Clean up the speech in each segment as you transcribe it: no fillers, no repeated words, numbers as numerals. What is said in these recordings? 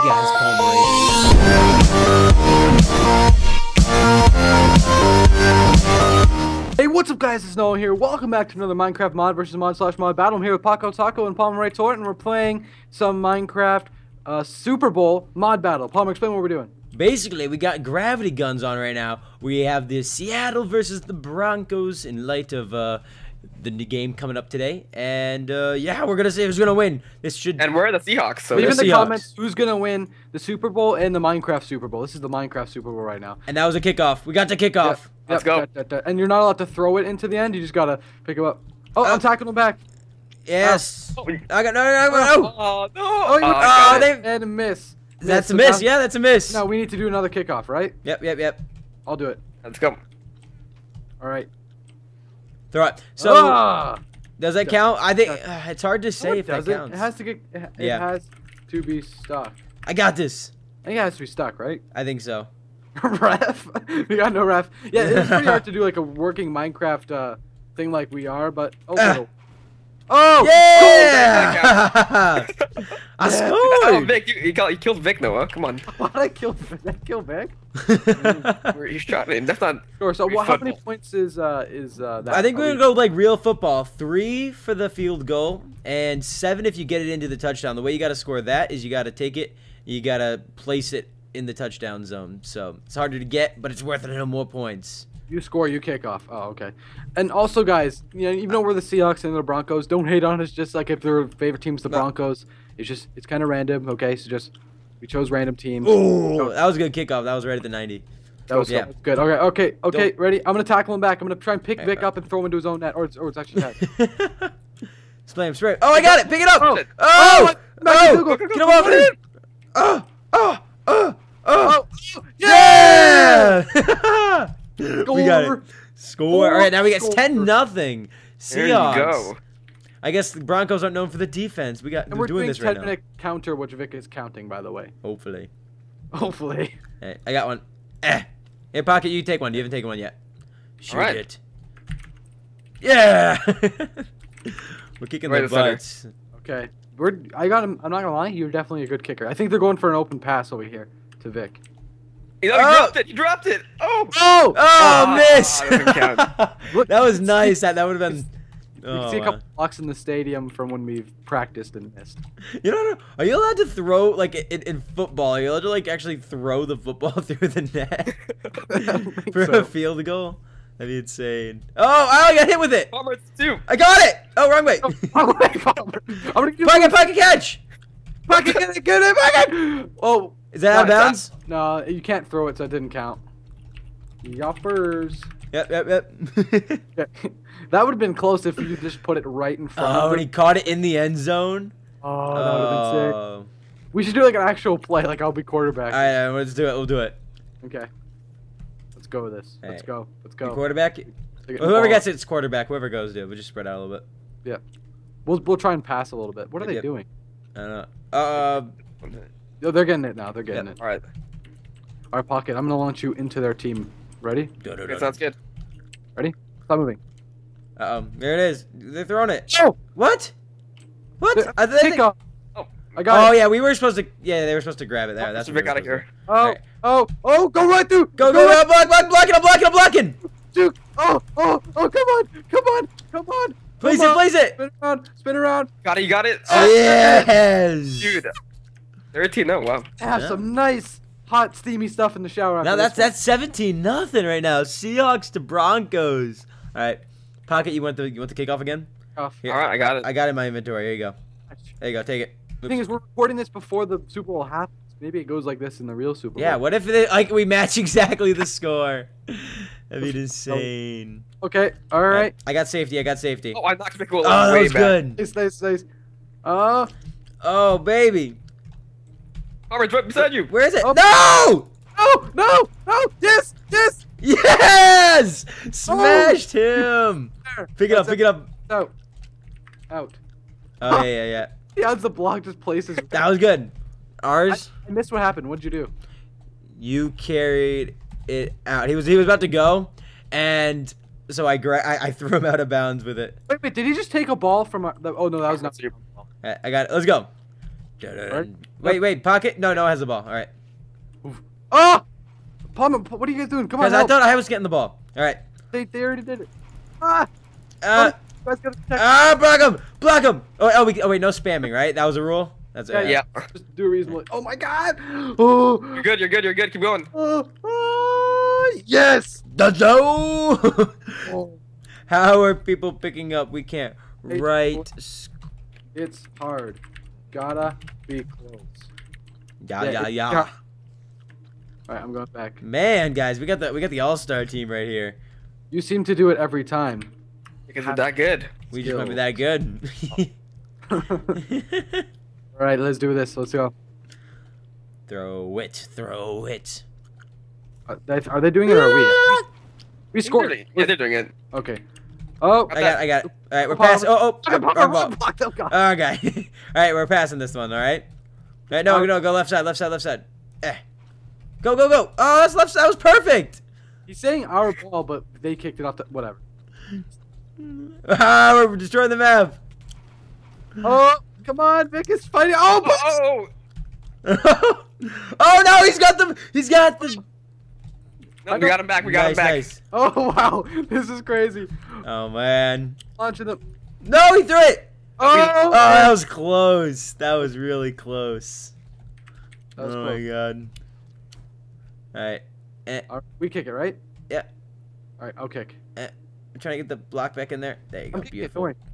guys, Palmer. Hey, what's up guys, it's Noah here. Welcome back to another Minecraft mod versus mod/mod battle. I'm here with Paco Taco and Palmer Tort, and we're playing some Minecraft Super Bowl mod battle. Palmer, explain what we're doing. Basically, we got gravity guns on right now. We have the Seattle versus the Broncos in light of the new game coming up today. And yeah, we're gonna see who's gonna win. This should. And we're the Seahawks. So Leave in the Seahawks. comments who's gonna win the Super Bowl and the Minecraft Super Bowl. This is the Minecraft Super Bowl right now. And that was a kickoff. We got the kickoff. Let's go. And you're not allowed to throw it into the end. You just gotta pick it up. Oh, I'm tackling him back. Yes. Oh. I got no. Oh no! Oh, you got it. and a miss. That's a So miss. now- Yeah, that's a miss. Now we need to do another kickoff, right? Yep. I'll do it. Let's go. All right. Throw it. So Ah! does that count? I think it's hard to No, say it if that doesn't. counts. It has to get. It Yeah. has to be stuck. I got this. I think it has to be stuck, right? I think so. Ref? We got no ref. Yeah, it's pretty hard to do like a working Minecraft thing like we are, but no. Oh! Yeah! I Oh, scored. Vic, you killed Vic, Noah. Come on. Why did I kill? Did I kill Vic? You shot me. That's not. Sure. So, Free how many football. points is that? I think Are we're we- gonna go like real football. 3 for the field goal and 7 if you get it into the touchdown. The way you gotta score that is you gotta take it, you gotta place it in the touchdown zone. So it's harder to get, but it's worth it to more points. You score, you kick off. Oh, okay. And also, guys, you know, even though we're the Seahawks and the Broncos, don't hate on us. Just like if their favorite team's the No. Broncos, it's kind of random. Okay, so just we chose random teams. Oh, that was a good kickoff. That was right at the 90. That was yeah. good. Okay. Don't- Ready? I'm gonna tackle him back. I'm gonna try and pick Vic up and throw him into his own net, or it's actually net. Spray him, spray. Oh, I got it. Pick it up. Oh. Oh, Oh, get him off it. Oh, Yeah! We got it. Score. Score. All right, now we got Score. 10-0. There you Seahawks. go. I guess the Broncos aren't known for the defense. And We're we're doing this right now. 10-minute counter, which Vic is counting, by the way. Hopefully. Hopefully. Hey, I got one. Here, Pocket, you take one. You haven't taken one yet. Shoot Alright. it. Yeah! We're kicking Right the to center. butts. Okay. I got him. I'm not gonna lie. You're definitely a good kicker. I think they're going for an open pass over here to Vic. You know, Oh. you dropped it. You dropped it. Oh. Oh! Oh, Ah, miss! doesn't count. That was nice. That would have been. You can see a couple blocks in the stadium from when we've practiced and missed. You don't know. Are you allowed to throw like in football? Are you allowed to like actually throw the football through the net I don't think for so. a field goal? That'd be insane. Oh, I got hit with it. Palmer, it's 2. I got it. Oh, wrong way. I'm gonna give Pocket catch. Get it, Pocket! Oh, Is that out of bounds? no, you can't throw it, so it didn't count. Yoppers. Yep. Yeah. That would have been close if you just put it right in front Oh, of and he him. caught it in the end zone. Oh, that would have been sick. Oh. We should do like an actual play, like I'll be quarterback. All right, let's do it. We'll do it. Okay. Let's go with this. Let's Hey. go. Let's You go. quarterback. Take it- Whoever oh, gets it's quarterback. Whoever goes, dude. We'll just spread out a little bit. Yeah. We'll try and pass a little bit. What are they Yep. doing? I don't know. Oh, they're getting it now. They're getting it. All right. All right, Pocket. I'm gonna launch you into their team. Ready? Okay, sounds good. Stop moving. There it is. They're throwing it. Oh! What? What? The- I think. Kick off. Oh. I got Oh it. yeah, we were supposed to. Yeah, they were supposed to grab it there. That's Mr. what Vic we were out of supposed here. to- Oh, Alright. oh, go right through. Go! right I'm blocking! Dude. Oh, come on. Place Come it, on. place it! Spin around. Got it. You got it. Oh, yes! Dude. 13. Oh wow. Have Yeah. some nice, hot, steamy stuff in the shower. Now after that's 17-0 right now. Seahawks to Broncos. All right, Pocket, you want the kickoff again? off. Here. All right, I got it. I got it in my inventory. Here you go. There you go. Take it. The thing is, we're recording this before the Super Bowl happens. Maybe it goes like this in the real Super Bowl. Yeah. What if we match exactly the score? That'd be insane. Okay. All right. I got safety. Oh, I knocked Vic way Oh, that was back. good. Nice. Oh, baby. Palmer, it's right beside you. Where is it? Oh. No! No. Yes. Yes! Smashed him. There. Pick it up. Out. Oh, yeah. He has the block just places. That was good. Ours, I missed what happened. What'd you do? you carried it out. He was about to go, and so I threw him out of bounds with it. Wait, did he just take a ball from our... Oh, no, that was not... I got it. Let's go. Wait, pocket? No, it has the ball. All right. Oh! Palmer, what are you guys doing? Come on, Because I help. thought I was getting the ball. All right. They already did it. Ah! Uh, You guys gotta protect. block him! Block him! Oh, wait, no spamming, right? That was a rule? That's it. Yeah. Just do a reasonable. Oh my god! Oh! You're good. You're good. You're good. Keep going. Yes! No! Oh, How are people picking up? We can't. Hey, Right. it's hard. Gotta be close. Yeah. Alright, I'm going back. Man, guys, we got the all-star team right here. You seem to do it every time. Because we're that good. We just might be that good. Alright, let's do this. Let's go. Throw it. Are they doing it or are we? We scored. Yeah, they're doing it. Okay. Oh, I got it. All right, we're Palmer. passing. Oh, our ball. Blocked. Oh god. Okay. All right, we're passing this one. All right. All right, no, go left side. Go. Oh, that's left side. That was perfect. He's saying our ball, but they kicked it off the whatever. Ah, we're destroying the map. Oh, come on, Vic is fighting. Oh, but Oh no, he's got the. No, we got him back. We got him back. Nice. oh wow, this is crazy. Oh man. Launching them. No, he threw it. Oh, Oh, that was close. That was really close. That was Oh close. my god. All right. We kick it, right? Yeah. All right, I'll kick. I'm trying to get the block back in there. There you go. I'm kicking it. Don't Beautiful. worry.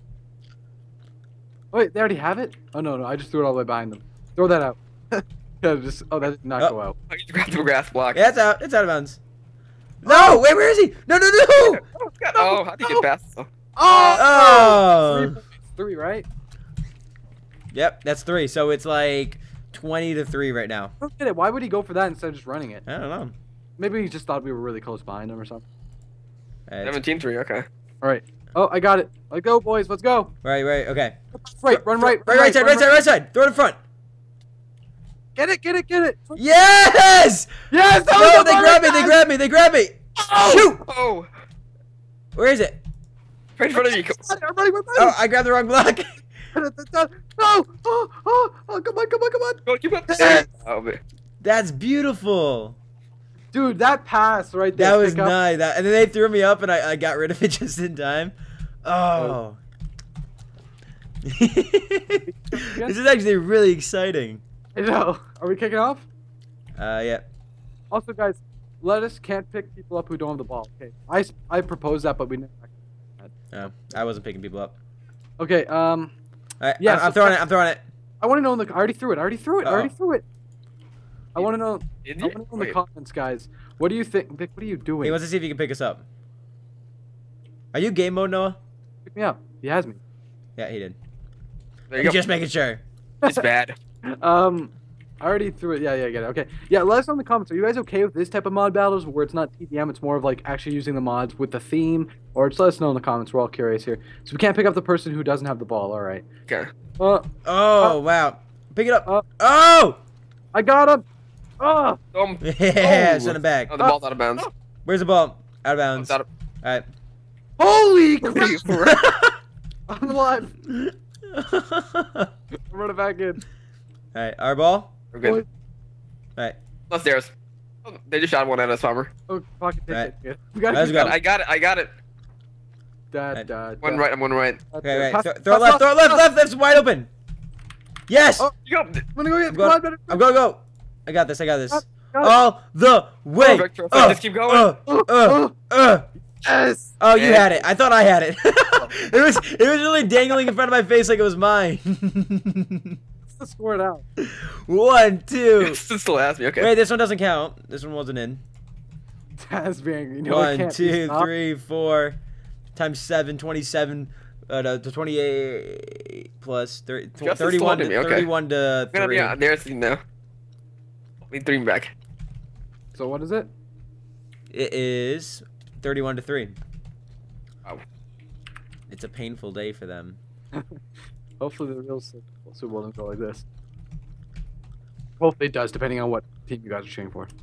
Oh, wait, they already have it? Oh no, I just threw it all the way behind them. Throw that out. Yeah, just that did not Oh. go out. Oh, you grabbed the grass block. Yeah, it's out. It's out of bounds. No, wait, where is he? No. Oh, God. Oh, how did you get past? Oh. Oh. 3, right? Yep, that's 3. So it's like 20-3 right now. I don't get it. Why would he go for that instead of just running it? I don't know. Maybe he just thought we were really close behind him or something. All right, 17-3. Okay. All right. Oh, I got it. Let's go, boys. Let's go. right, okay. Right, run right. Right side. Throw it in front. Get it. Yes! Yes! No, they grab me. Shoot! Oh, Where is it? right in front of you. I'm running. Oh, I grabbed the wrong block. No! Oh, come on. Go, keep up. Yes! Oh, man. That's beautiful. Dude, that pass right there. That was pick up. nice. And then they threw me up, and I got rid of it just in time. Oh. This is actually really exciting. I know. Are we kicking off? Yeah. Also, guys, lettuce can't pick people up who don't have the ball. Okay. I proposed that, but we never. Oh, I wasn't picking people up. Okay. All right, Yeah, I'm so- throwing it. I want to know in the. I already threw it. I already threw it. I want to know. Did I you? want to know in the Wait. comments, guys. What do you think? Vic, what are you doing? He wants to see if he can pick us up. Are you game mode, Noah? Pick me up. He has me. Yeah, he did. There you I'm go. just making sure. It's bad. I already threw it. Yeah, I get it. Okay. Yeah, let us know in the comments. Are you guys okay with this type of mod battles where it's not TDM, it's more of like actually using the mods with the theme? Or just let us know in the comments. We're all curious here. So we can't pick up the person who doesn't have the ball. All right. Okay. Oh, wow. Pick it up. Uh, Oh! I got him. Oh! Yeah, Oh. send it back. Oh, the ball's out of bounds. Where's the ball? Out of Oh, bounds. it's out of. All right. Holy Holy crap! crap. I'm alive. I'm running back in. All right, our ball. We're good. All right. Upstairs. Oh, they just shot one at us, Palmer. Oh, pocket Right. ticket. We gotta Let's keep go. going. I got it. One One right. I'm one right. Okay, right. Pass- Throw pass left. Left. That's wide open. Yes. Oh. You go. I'm gonna go get. I'm Come on, better. go. I got this. Got it. All the way. Victor, just keep going. Yes. Oh, you Yeah. had it. I thought I had it. it was really dangling in front of my face like it was mine. Let's score it out. 1, 2. Still ask me. Okay. Wait, this one doesn't count. This one wasn't in. That's being. You know, it 1, can't be 2, stopped. 3, 4 times 7, 27. To 28 plus 30, Justin's 31 taunting to me, okay. 31 to I'm gonna 3. be out there soon now. We 3 back. So what is it? It is 31 to 3. Wow. It's a painful day for them. Hopefully the real Super Bowl doesn't go like this. Hopefully it does, depending on what team you guys are cheering for.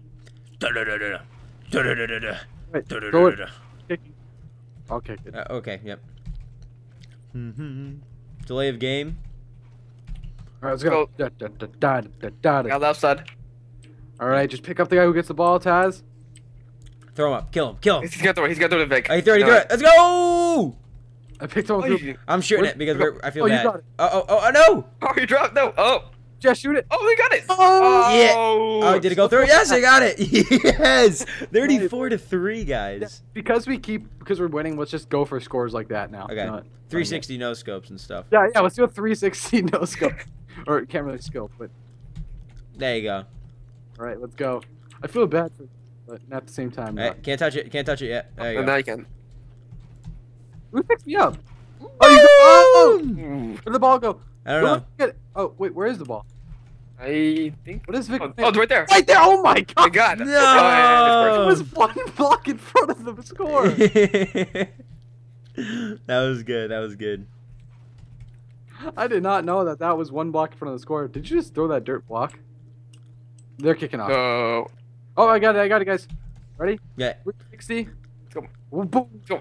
Right, throw it. Kick. I'll kick it. Okay, yep. Delay of game. All right, let's go. Got left side. All right, just pick up the guy who gets the ball, Taz. Throw him up. Kill him. Kill him. He's gonna throw it. He's gonna throw it to Vic. He threw it. He You threw know it. Let's go! I picked him up. Oh, you, I'm shooting Where's- it because I feel Oh, you bad. got it. Oh, no! oh, you dropped. No. Oh. Just shoot it. Oh, we got it. Oh! Yeah. Oh, Oh, did it go through? Yes, I got it. Yes. 34-3, guys. Because we're winning, let's just go for scores like that now. Okay. You know what? 360 no scopes and stuff. Yeah, let's do a 360 no scope. Or can't really scope, but There you go. all right, let's go. I feel bad for, but at the same time. All right, can't touch it. Can't touch it yet. There you Oh, go. now you can. Who picked me up? Oh, Boom! Ooh, where'd the ball go? I don't know. Get it. Oh, wait, where is the ball? I think. What is Vic? Oh, it's right there. Right there! Oh my god! Oh my God. No! Oh, yeah, It was one block in front of the score. That was good. That was good. I did not know that was one block in front of the score. Did you just throw that dirt block? They're kicking off. No. Oh, I got it, guys. Ready? Yeah. 60. Go. Boom. Go.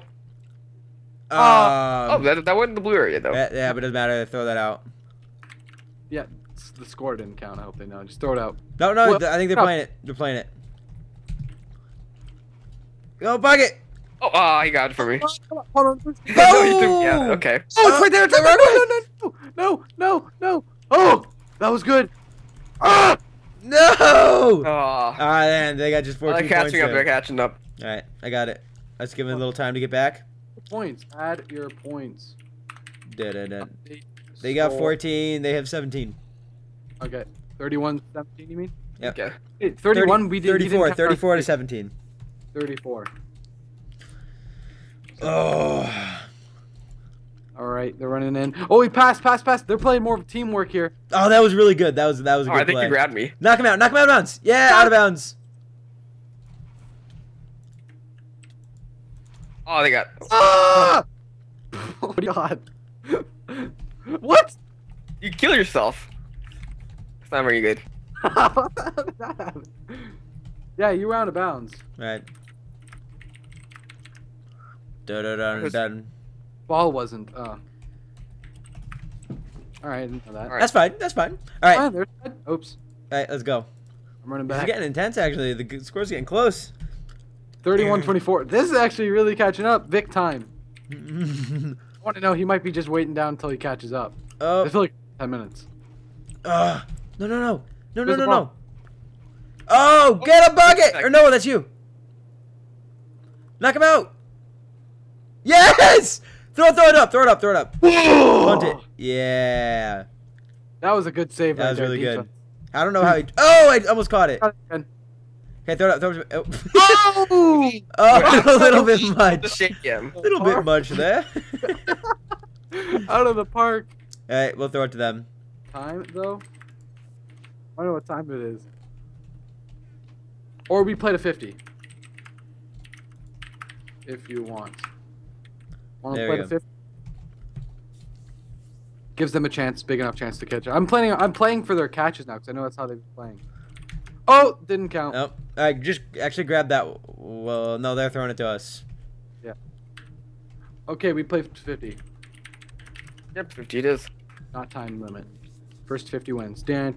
Oh, Um, that went in the blue area though. yeah, but it doesn't matter. Throw that out. Yeah, the score didn't count. I hope they know. Just throw it out. No, no. Well, I think they're no. playing it. They're playing it. Go bucket. Oh, he got it for me. Hold on. No, he threw- yeah, Boom! okay. Oh, it's right there. It's no, right there. No. Oh, that was good. Ah! No! Oh. Ah, man, they got just 14 They're points. catching up. there. They're catching up. All right, I got it. Let's give it a little time to get back. Points. Add your points. Da-da-da. They got 14. They have 17. Okay. 31, 17, you mean? Yep. Okay. Hey, 31, we did. 34. 34 to 17. 34. Oh. All right, they're running in. Oh, we passed. They're playing more of teamwork here. Oh, that was really good. That was a Oh, good I think play. you grabbed me. Knock him out. Knock him out of bounds. Yeah, out of bounds. Oh, they got. Ah! Oh my god. What? You kill yourself. It's not very good. Yeah, you were out of bounds. All right. Da-da-da-da-da. Ball wasn't. All right, I didn't know that. All right. That's fine. That's fine. All right. Ah, All there's that. Oops, right, let's go. I'm running This is back. getting intense, actually. The score's getting close. 31-24. This is actually really catching up. Vic time. I want to know, he might be just waiting down until he catches up. I Oh. feel like 10 minutes. No, no, no. No, no, Where's no, the no. ball? Oh, get a bucket! Or no, that's you. Knock him out. Yes! Throw it up. Punt it. Yeah. That was a good save. That right was there, really good. defense. I don't know how he... Oh, I almost caught it. Got it again. Okay, throw it up. Oh, Oh! oh a little bit The much. shake him. A little bit much there. Out of the park. All right, we'll throw it to them. Time though? I don't know what time it is. Or we play to 50. If you want. Want to There play we to go. 50? Gives them a chance, big enough chance to catch. I'm playing for their catches now because I know that's how they've been playing. Oh, didn't count. Nope. All right, just actually grab that. Well, no, they're throwing it to us. Okay, we play to 50. Yep, 50 it is. Not time limit. First 50 wins. Hope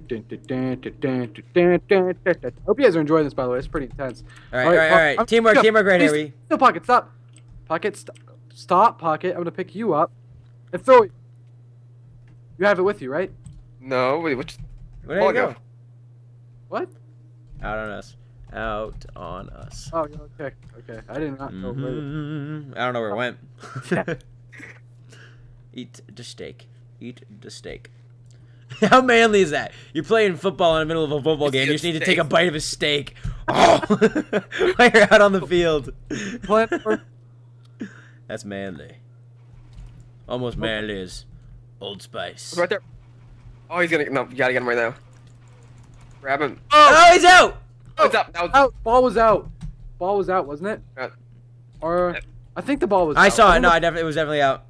you guys are enjoying this, by the way. It's pretty intense. All right, all right. I'm- Teamwork right here. Please, no, Pocket, stop. Pocket, stop, Pocket. I'm gonna pick you up and throw it. You have it with you, right? No, wait, which? Where did it go? What? Out on us. Out on us. Oh, okay. I did not know where. Mhm. I don't know where it went. Yeah. Eat the steak. Eat the steak. How manly is that? You're playing football in the middle of a football game. You just need to take a bite of a steak. Oh, while you're out on the field. Plan for- That's manly. Almost manly as Old Spice. Right there. Oh, he's gonna. No, you gotta get him right now. Grab him. Oh, he's out. Oh, it's up. Now it's Out. Ball was out. Ball was out, wasn't it? Yeah. Or I think the ball was. I out. saw it. don't No, know it was definitely out.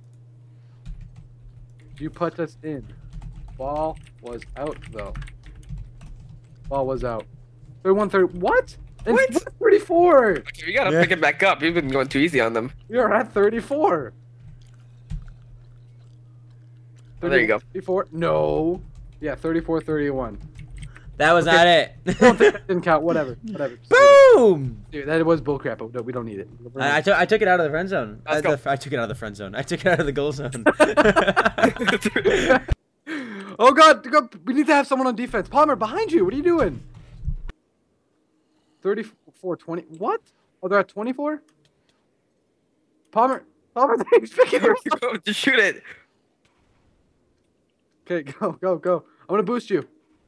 if You put us in. Ball was out though. Ball was out. 31-30. What? What? It's 34. okay, we gotta Yeah. pick it back up. You've been going too easy on them. We are at 34. Oh, there you go. 34. No. Yeah, 34-31. That was not it. That didn't count. Whatever. Whatever. Boom! Dude, that was bullcrap. But no, we don't need it. I took it out of the friend zone. I Let's go. took it out of the friend zone. I took it out of the goal zone. Oh God, we need to have someone on defense. Palmer, behind you. What are you doing? 34-20. What? Oh, they're at 24. Palmer, thanks. Just shoot it. Okay, go. I'm gonna boost you.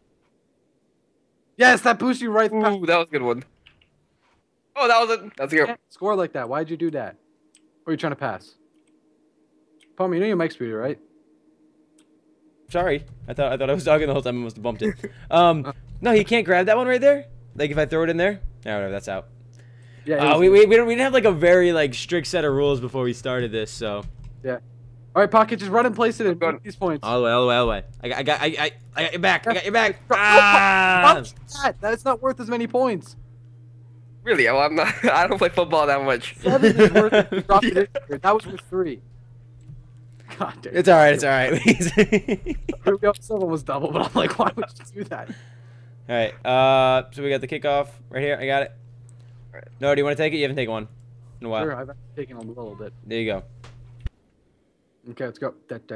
Yes, that boosts you right. Ooh, that was a good one. Oh, that was it. That's a good. Can't score like that. Why'd you do that? Or are you trying to pass? Palmer, you know your mic's muted, right? Sorry, I thought I was talking the whole time. I must have bumped it. No, he can't grab that one right there. Like if I throw it in there, no, whatever. That's out. Yeah. We didn't have like a very like strict set of rules before we started this, so. Yeah. All right, Pocket, just run and place it in. Go on. These points. All the way. I got your back. I got your back. Ah! That's not worth as many points. Really? Well, I'm not. I don't play football that much. 7 is worth it. Drop it in here. That was worth 3. God damn. It's all right. It's all right. Here we go. Someone was double, but I'm like, why would you do that? All right. So we got the kickoff right here. I got it. All right. No, do you want to take it? You haven't taken one in a while. Sure, I've taken a little bit. There you go. Okay, let's go.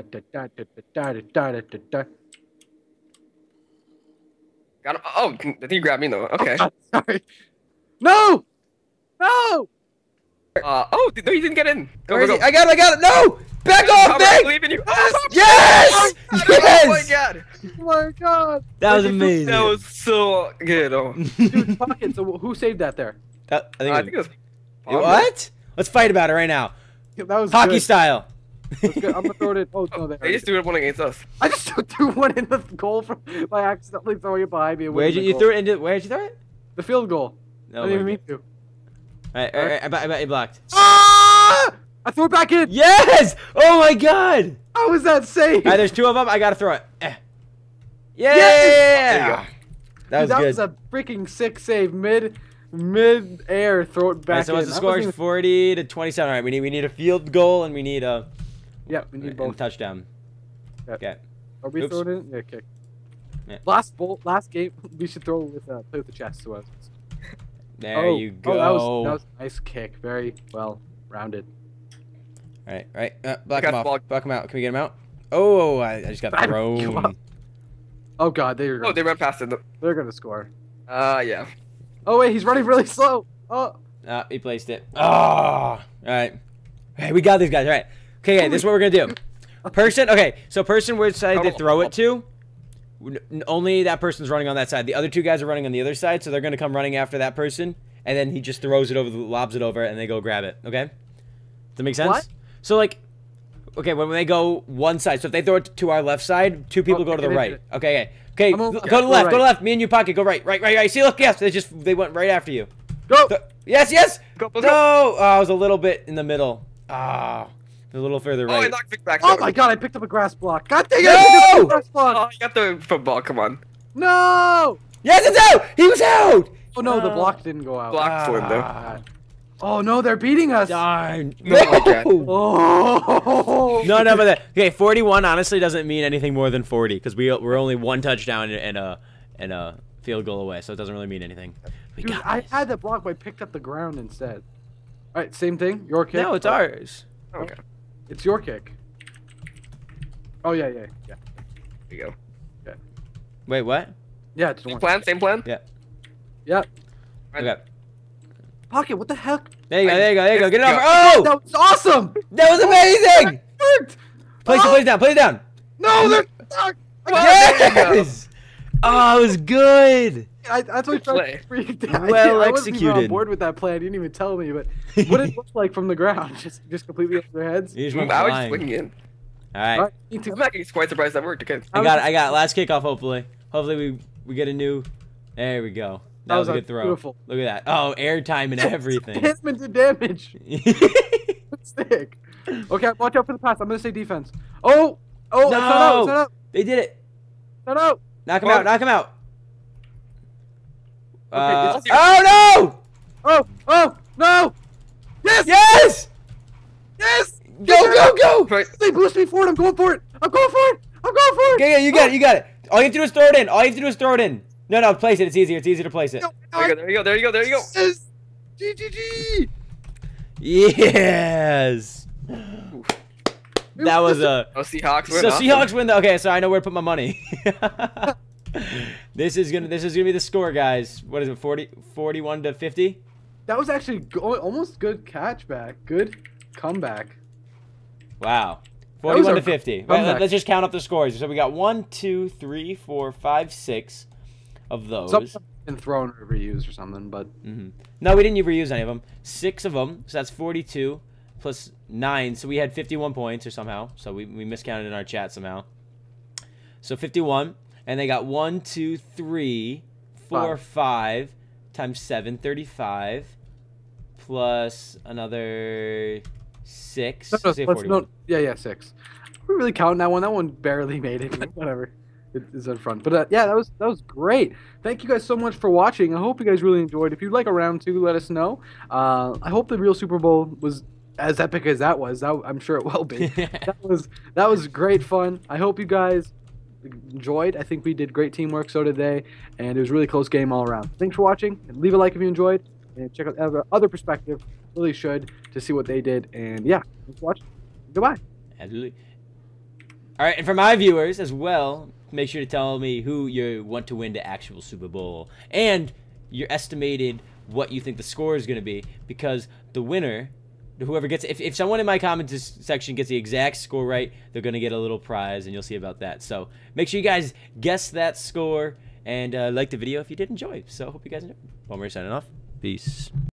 Got him. Oh, I think you grabbed me though. Okay. Oh, sorry. No! No! Oh, no, you didn't get in. Go, Where go, is go. he? I got it. No! Back off, Palmer, I Nick! believe in you. Yes! Oh my Yes! god! Oh my God! That was amazing. That was so good. Oh. Dude, Pocket, so who saved that there? I think I think it was. what? Let's fight about it right now. That was Hockey good. style. That's good. I'm gonna throw it in. Oh, no, They just threw it one against us. I just threw one in the goal by accidentally throwing it behind me. And Where'd winning you the threw goal. it into? Where'd you throw it? The field goal. No, I didn't even mean to. All right. I bet you blocked. Ah! I threw it back in. Yes! Oh my God! How was that safe? All right, there's 2 of them. I gotta throw it. Yeah! There you go. That was Dude, that good. was a freaking sick save. Mid-air, throw it All back right, so in. what's the That score? wasn't It's 40 to 27. All right, we need a field goal and we need a Yeah, we need both. touchdown. Yeah. Okay. Are we Oops. throwing it in? Yeah, kick. Yeah. Last game, we should throw with play with the chest. So There you go. Oh, that was a nice kick. Very well rounded. All right. Block got him off. blocked. Block him out. Can we get him out? Oh, I just got I don't give thrown. up. Oh God, they're Oh, they ran past it. they're gonna score. Yeah. Oh wait, he's running really slow. Oh, He placed it. Oh, all right. Hey, we got these guys. All right. Okay, this is what we're gonna do. Person. Okay, so person which side they throw it to. Only that person's running on that side. The other 2 guys are running on the other side, so they're gonna come running after that person, and then he just throws it over, lobs it over, and they go grab it. Okay. Does that make sense? What? So like, okay, when they go one side, so if they throw it to our left side, 2 people go to the right. Okay. Okay. I'm Go over- to the left. right. Go to the left. Me and you, Pocket. Go right. Right. See, look. Yes. They went right after you. go! Yes. Go, No. let's go. Oh, I was a little bit in the middle. A little further Oh, I right. knocked it back. Oh my God, I picked up a grass block. God dang it! No! I picked up a grass block. Oh, you got the football. Come on. No! Yes, it's out. He was out. Oh no, the block didn't go out. Block for him though. Ah, Oh no, they're beating us. darn. Oh my God. Oh. No, but okay, 41 honestly doesn't mean anything more than 40 because we're only 1 touchdown and a field goal away, so it doesn't really mean anything. We Dude, got I this. had that block, but I picked up the ground instead. All right, same thing. Your kick. No, it's ours. Okay. It's your kick. Oh yeah. There you go. Wait, what? Yeah, it's Same one. plan. Same plan. Yeah. Right. Okay. Pocket, what the heck? There you go. Get it Yeah. over. Oh, That was awesome. that was amazing. Worked. Place it down. No, they're stuck. Yes. Oh, it was good. That's what I Play. tried to freak out. Well I wasn't even on executed. board with that plan. You didn't even tell me, but what did it look like from the ground? Just completely over their heads. You just went I was just flying. swinging in. All right. All right, need to- I'm actually quite surprised that worked. Okay. I got it. Last kickoff, hopefully. Hopefully we get a new. There we go. That was a good throw. Beautiful. Look at that. Oh, airtime and everything. Hit him into damage. Sick. Okay, watch out for the pass. I'm gonna say defense. Oh, No! it's not out. They did it. It's not out. Knock him out. Knock him out. Okay, Oh Oh, no. Yes. no! Yes! Yes. Go! Right. They boost me forward. I'm going for it. I'm going for it. Yeah, you got it. All you have to do is throw it in. All you have to do is throw it in. No, place it. It's easier. It's easier to place it. There you go. There you go. There you go. Yes! GGG! Yes. That was a. Oh, Seahawks win. So awesome. Seahawks win. Okay, so I know where to put my money. This is gonna be the score, guys. What is it? 41 to 50. That was actually almost good catchback. Good comeback. Wow. That was 41 to a 50. comeback. Let's just count up the scores. So we got 1, 2, 3, 4, 5, 6 of those. Some been thrown or reused or something, but No, we didn't reuse any of them. 6 of them. So that's 42 plus 9. So we had 51 points or somehow. So we miscounted in our chat somehow. So 51. And they got 1, 2, 3, 4, 5 times 7, 35. Plus another 6. Say 41. Yeah, 6. We're really counting that one. That one barely made it. But whatever. It is in front. But yeah, that was great. Thank you guys so much for watching. I hope you guys really enjoyed. If you'd like a round 2, let us know. I hope the real Super Bowl was as epic as that was. I'm sure it will be. that was great fun. I hope you guys enjoyed. I think we did great teamwork. So did they. And it was a really close game all around. Thanks for watching. Leave a like if you enjoyed. And check out other perspective. Really should to see what they did. And yeah, thanks for watching. Goodbye. Absolutely. All right, and for my viewers as well, make sure to tell me who you want to win the actual Super Bowl and your estimated what you think the score is going to be, because the winner, whoever gets, if someone in my comments section gets the exact score right, they're going to get a little prize, and you'll see about that. So make sure you guys guess that score and like the video if you did enjoy. So hope you guys enjoyed. One more signing off. Peace.